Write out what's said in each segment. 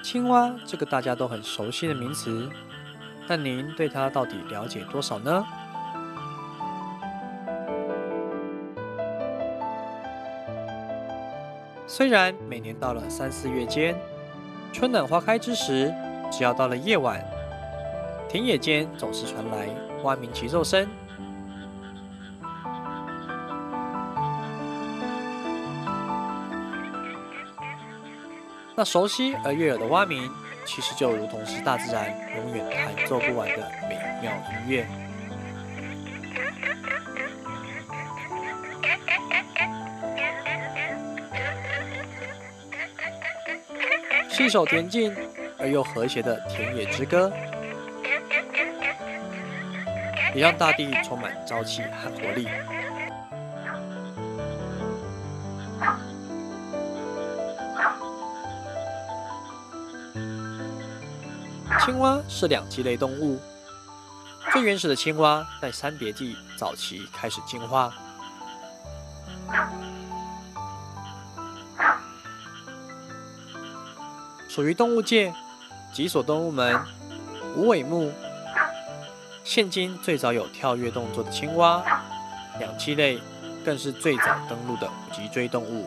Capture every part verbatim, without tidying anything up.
青蛙这个大家都很熟悉的名词，但您对它到底了解多少呢？虽然每年到了三四月间，春暖花开之时，只要到了夜晚，田野间总是传来蛙鸣齐奏声。那熟悉而悦耳的蛙鸣，其实就如同是大自然永远弹奏不完的美妙音乐。是一首恬静而又和谐的田野之歌，也让大地充满朝气和活力。青蛙是两栖类动物，最原始的青蛙在三叠纪早期开始进化。属于动物界脊索动物门无尾目，现今最早有跳跃动作的青蛙，两栖类更是最早登陆的脊椎动物。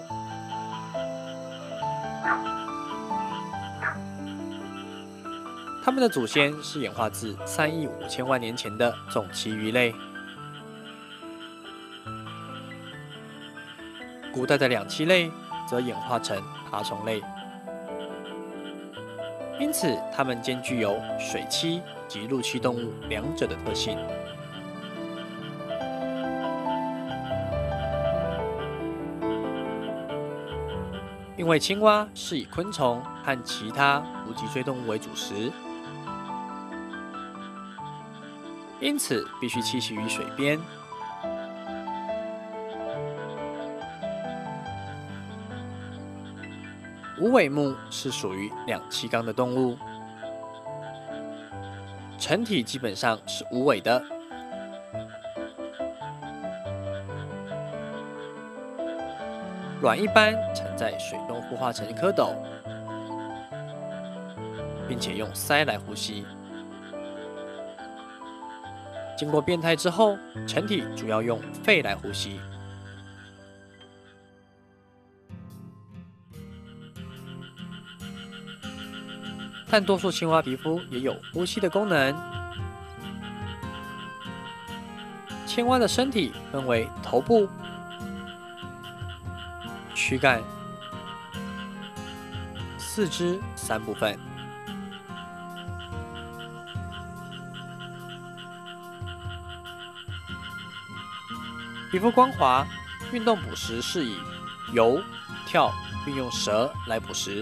它们的祖先是演化自三亿五千万年前的种鳍鱼类。古代的两栖类则演化成爬虫类，因此它们兼具有水栖及陆栖动物两者的特性。因为青蛙是以昆虫和其他无脊椎动物为主食，因此必须栖息于水边。无尾目是属于两栖纲的动物，成体基本上是无尾的，卵一般产在水中孵化成蝌蚪，并且用鳃来呼吸。经过变态之后，成体主要用肺来呼吸。但多数青蛙皮肤也有呼吸的功能。青蛙的身体分为头部、躯干、四肢三部分。皮肤光滑，运动捕食是以游、跳，并用舌来捕食。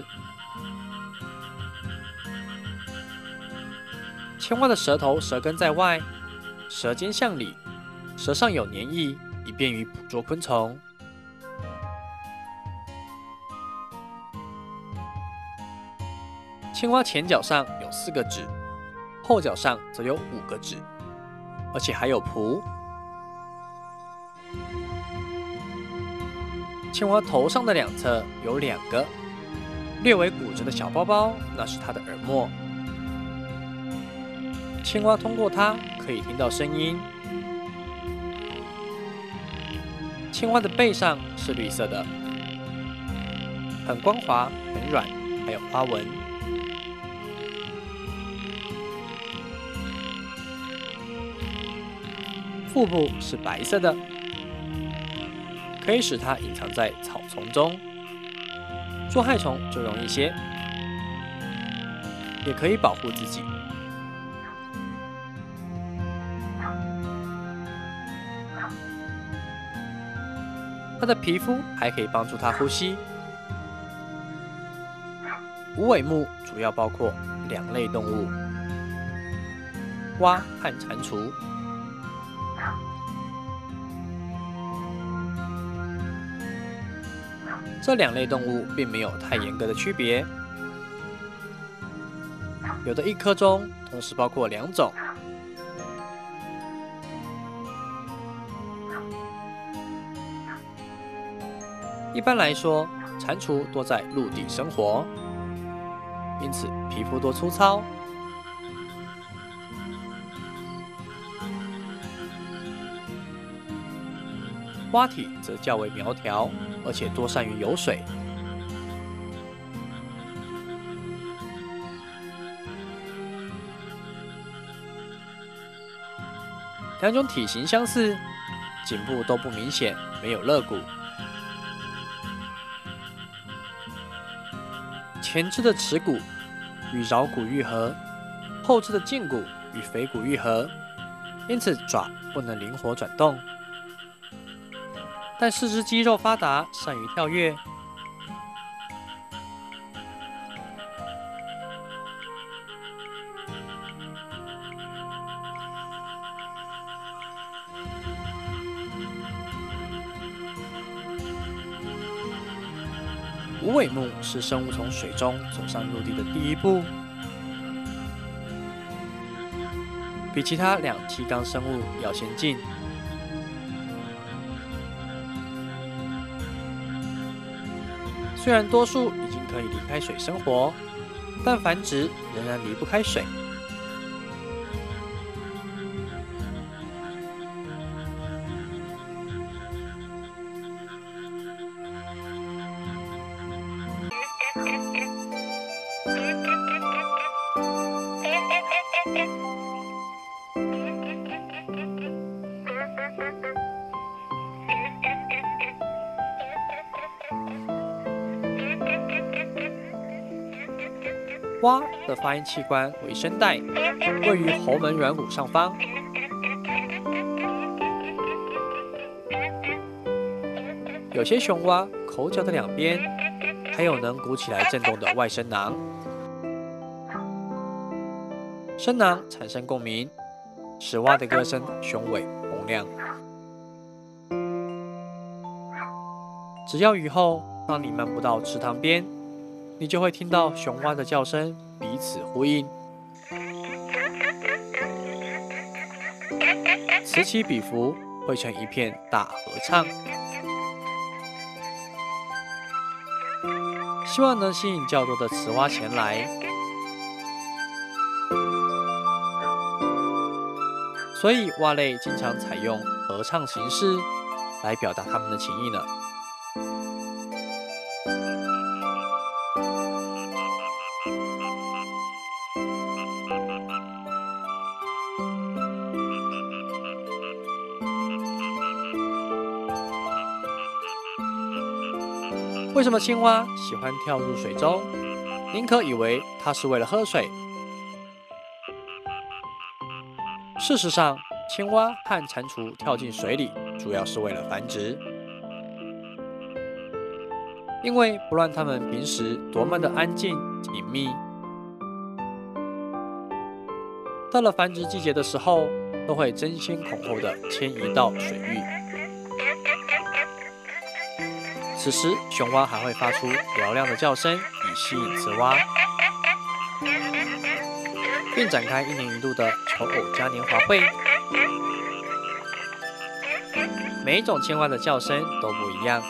青蛙的舌头舌根在外，舌尖向里，舌上有粘液，以便于捕捉昆虫。青蛙前脚上有四个趾，后脚上则有五个趾，而且还有蹼。青蛙头上的两侧有两个略为鼓直的小包包，那是它的耳膜。青蛙通过它可以听到声音。青蛙的背上是绿色的，很光滑、很软，还有花纹。腹部是白色的，可以使它隐藏在草丛中，捉害虫就容易些，也可以保护自己。它的皮肤还可以帮助它呼吸。无尾目主要包括两类动物：蛙和蟾蜍。这两类动物并没有太严格的区别，有的一科中同时包括两种。一般来说，蟾蜍多在陆地生活， 因此皮肤多粗糙。蛙体则较为苗条，而且多善于游水。两种体型相似，颈部都不明显，没有肋骨。前肢的尺骨与桡骨愈合，后肢的胫骨与腓骨愈合，因此爪不能灵活转动。但四肢肌肉发达，善于跳跃。无尾目是生物从水中走上陆地的第一步，比其他两栖纲生物要先进。虽然多数已经可以离开水生活，但繁殖仍然离不开水。蛙的发音器官为声带，位于喉门软骨上方。有些雄蛙口角的两边还有能鼓起来震动的外声囊，声囊产生共鸣，使蛙的歌声雄伟洪亮。只要雨后，当你漫步到池塘边，你就会听到雄蛙的叫声彼此呼应，此起彼伏，汇成一片大合唱。希望能吸引较多的雌蛙前来，所以蛙类经常采用合唱形式来表达它们的情意呢。为什么青蛙喜欢跳入水中？您可以为它是为了喝水。事实上，青蛙和蟾蜍跳进水里，主要是为了繁殖。因为不论它们平时多么的安静隐秘，到了繁殖季节的时候，都会争先恐后的迁移到水域。此时，雄蛙还会发出嘹亮的叫声，以吸引雌蛙，并展开一年一度的求偶嘉年华会。每一种青蛙的叫声都不一样，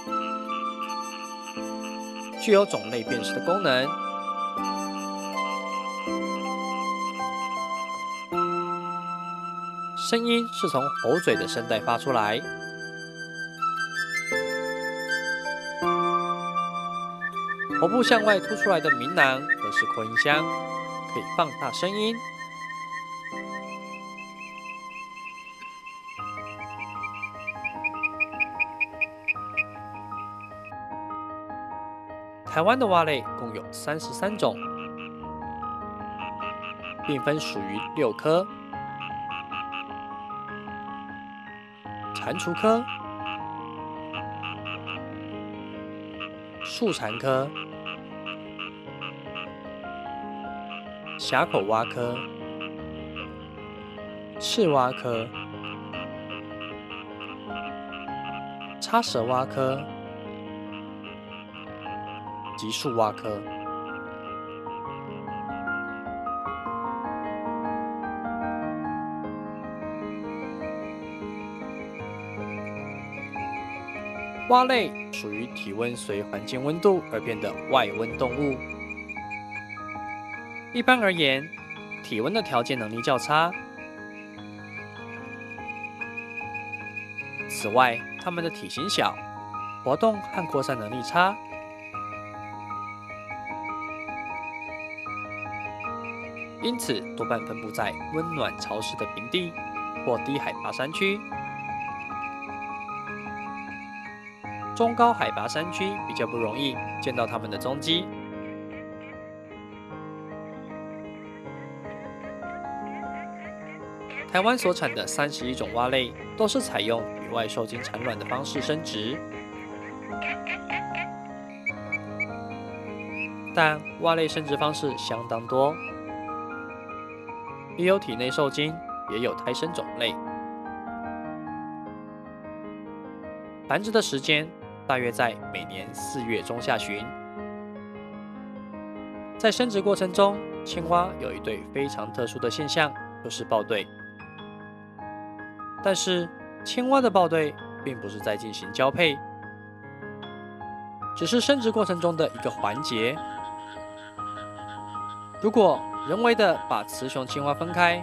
具有种类辨识的功能。声音是从喉嘴的声带发出来。喉部向外凸出来的鸣囊则是扩音箱，可以放大声音。台湾的蛙类共有三十三种，并分属于六科：蟾蜍科、树蟾科、峡口蛙科、赤蛙科、叉舌蛙科及树蛙科。蛙类属于体温随环境温度而变的外温动物， 一般而言，体温的调节能力较差。此外，它们的体型小，活动和扩散能力差。因此，多半分布在温暖潮湿的平地或低海拔山区。中高海拔山区比较不容易见到它们的踪迹。台湾所产的三十一种蛙类都是采用体外受精产卵的方式生殖，但蛙类生殖方式相当多，也有体内受精，也有胎生种类。繁殖的时间大约在每年四月中下旬。在生殖过程中，青蛙有一对非常特殊的现象，就是抱对。但是，青蛙的抱对并不是在进行交配，只是生殖过程中的一个环节。如果人为的把雌雄青蛙分开，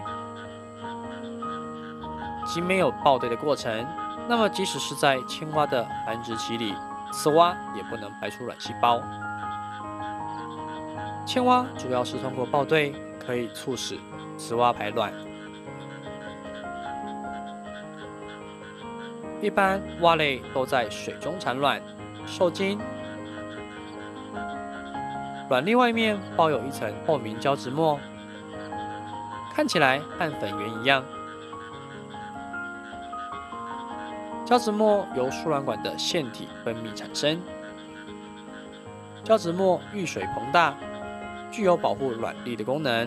即没有抱对的过程，那么即使是在青蛙的繁殖期里，雌蛙也不能排出卵细胞。青蛙主要是通过抱对可以促使雌蛙排卵。一般蛙类都在水中产卵、受精，卵粒外面包有一层透明胶质膜，看起来和粉圆一样。胶质膜由输卵管的腺体分泌产生，胶质膜遇水膨大，具有保护卵粒的功能。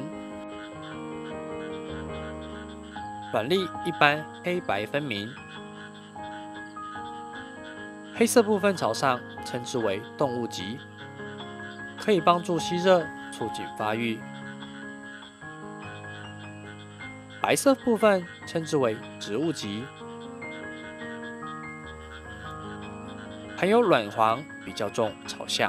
卵粒一般黑白分明。黑色部分朝上，称之为动物极，可以帮助吸热，促进发育。白色部分称之为植物极，含有卵黄比较重，朝下。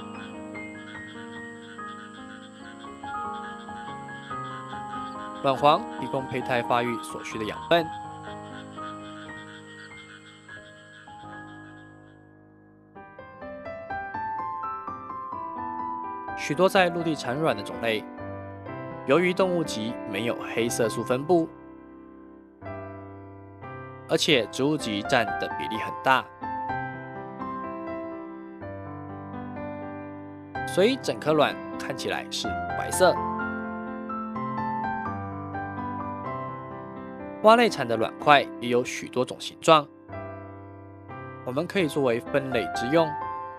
卵黄提供胚胎发育所需的养分。许多在陆地产卵的种类，由于动物极没有黑色素分布，而且植物极占的比例很大，所以整颗卵看起来是白色。蛙类产的卵块也有许多种形状，我们可以作为分类之用。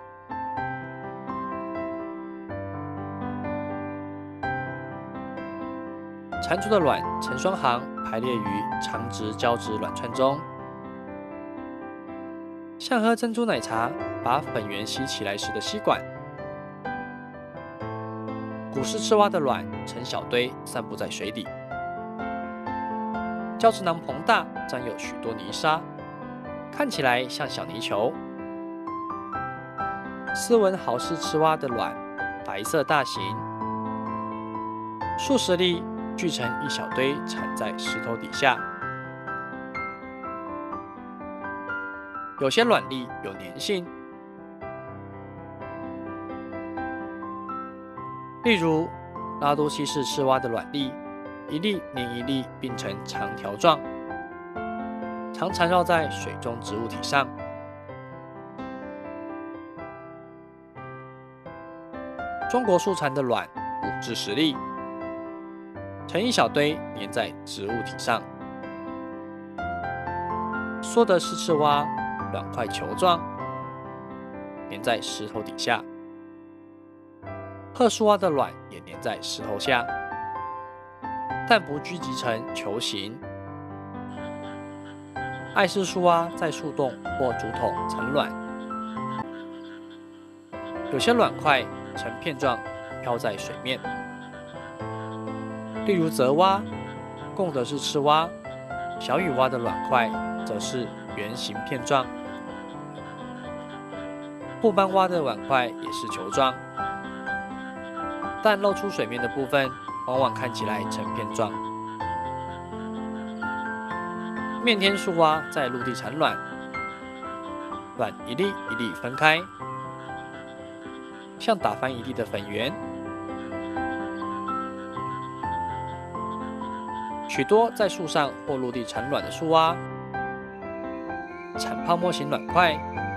蟾蜍的卵成双行排列于长直胶质卵串中，像喝珍珠奶茶把粉圆吸起来时的吸管。古氏赤蛙的卵成小堆散布在水底，胶质囊膨大，沾有许多泥沙，看起来像小泥球。斯文豪氏赤蛙的卵白色大型，数十粒聚成一小堆，产在石头底下。有些卵粒有粘性，例如拉多西氏赤蛙的卵粒，一粒连一粒并成长条状，常缠绕在水中植物体上。中国树蟾的卵五至十粒，成一小堆粘在植物体上。梭德氏赤蛙卵块球状，粘在石头底下。褐树蛙的卵也粘在石头下，但不聚集成球形。爱氏树蛙在树洞或竹筒产卵，有些卵块呈片状飘在水面。例如泽蛙、贡德氏赤蛙、小雨蛙的卵块则是圆形片状。布斑蛙的卵块也是球状。 但露出水面的部分往往看起来成片状。面天树蛙在陆地产卵，卵一粒一粒分开，像打翻一地的粉圆。许多在树上或陆地产卵的树蛙，产泡沫型卵块，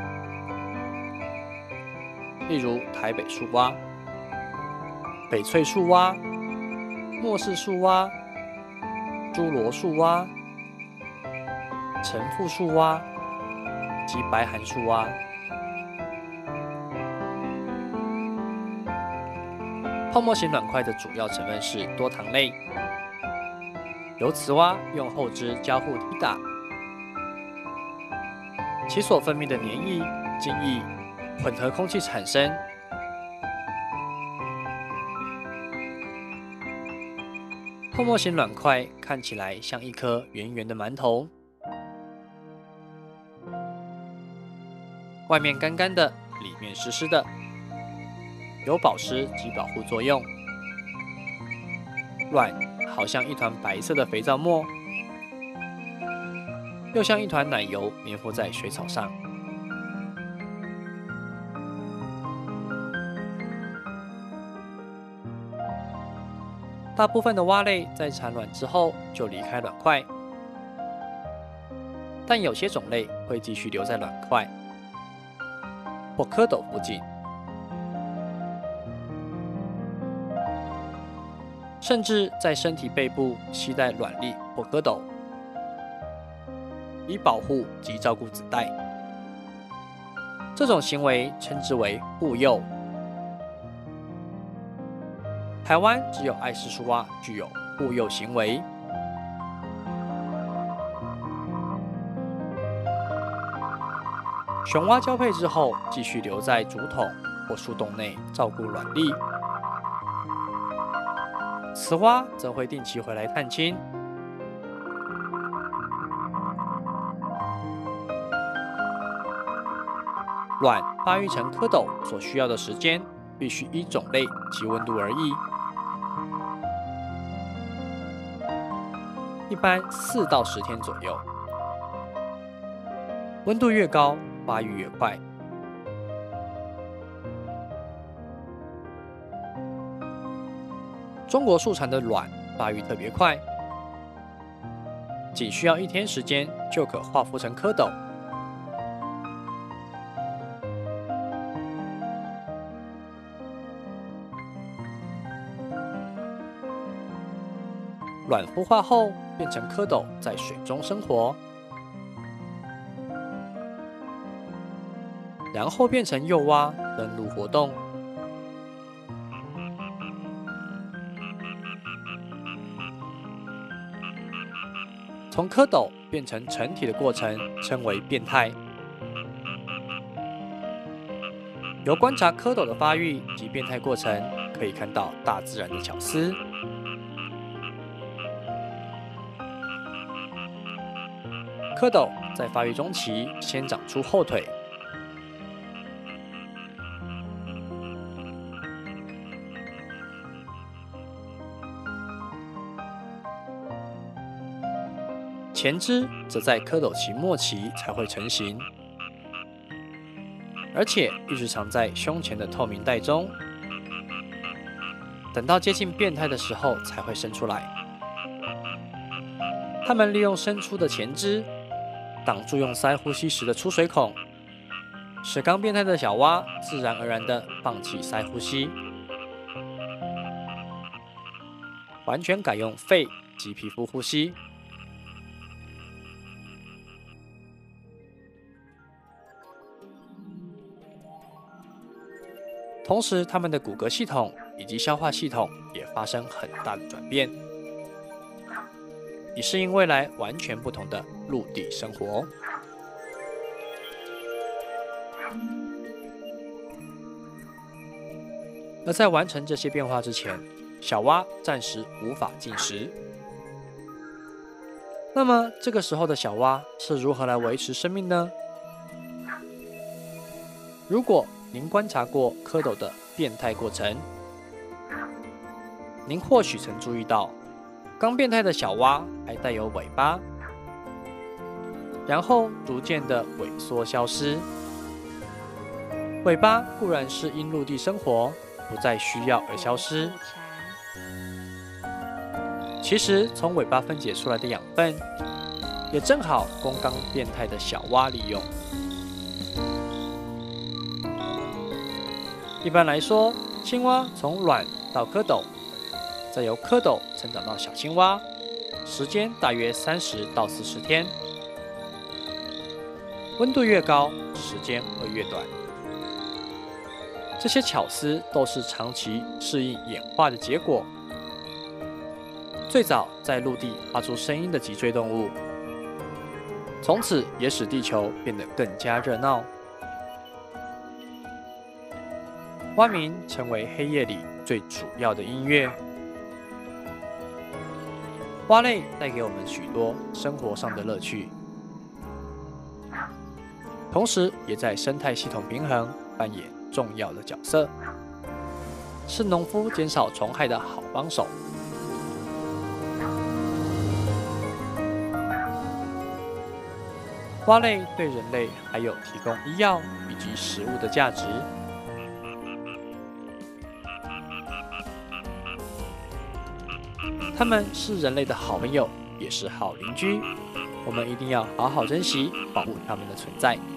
例如台北树蛙、翡翠树蛙、莫氏树蛙、侏罗树蛙、橙腹树蛙及白含树蛙。泡沫型卵块的主要成分是多糖类，由雌蛙用后肢交互踢打，其所分泌的粘液、精液混合空气产生。泡沫型卵块看起来像一颗圆圆的馒头，外面干干的，里面湿湿的，有保湿及保护作用。卵好像一团白色的肥皂沫，又像一团奶油粘附在水草上。大部分的蛙类在产卵之后就离开卵块，但有些种类会继续留在卵块或蝌蚪附近，甚至在身体背部携带卵粒或蝌蚪，以保护及照顾子代。这种行为称之为护幼。台湾只有爱氏树蛙具有护幼行为。雄蛙交配之后，继续留在竹筒或树洞内照顾卵粒。雌蛙则会定期回来探亲。卵发育成蝌蚪所需要的时间，必须依种类及温度而异。一般四到十天左右，温度越高，发育越快。中国树产的卵发育特别快，仅需要一天时间就可化孵成蝌蚪。卵孵化后变成蝌蚪，在水中生活，然后变成幼蛙登陆活动。从蝌蚪变成成体的过程称为变态。由观察蝌蚪的发育及变态过程，可以看到大自然的巧思。蝌蚪在发育中期先长出后腿，前肢则在蝌蚪期末期才会成型，而且一直藏在胸前的透明带中，等到接近变态的时候才会伸出来。它们利用伸出的前肢挡住用鳃呼吸时的出水孔，使刚变态的小蛙自然而然地放弃鳃呼吸，完全改用肺及皮肤呼吸。同时，它们的骨骼系统以及消化系统也发生很大的转变，以适应未来完全不同的陆地生活。而在完成这些变化之前，小蛙暂时无法进食。那么，这个时候的小蛙是如何来维持生命呢？如果您观察过蝌蚪的变态过程， 您或许曾注意到，刚变态的小蛙还带有尾巴，然后逐渐的萎缩消失。尾巴固然是因陆地生活不再需要而消失，其实从尾巴分解出来的养分，也正好供刚变态的小蛙利用。一般来说，青蛙从卵到蝌蚪，再由蝌蚪成长到小青蛙，时间大约三十到四十天。温度越高，时间会越短。这些巧思都是长期适应演化的结果。最早在陆地发出声音的脊椎动物，从此也使地球变得更加热闹。蛙鸣成为黑夜里最主要的音乐。蛙类带给我们许多生活上的乐趣，同时也在生态系统平衡扮演重要的角色，是农夫减少虫害的好帮手。蛙类对人类还有提供医药以及食物的价值。它们是人类的好朋友，也是好邻居。我们一定要好好珍惜、保护它们的存在。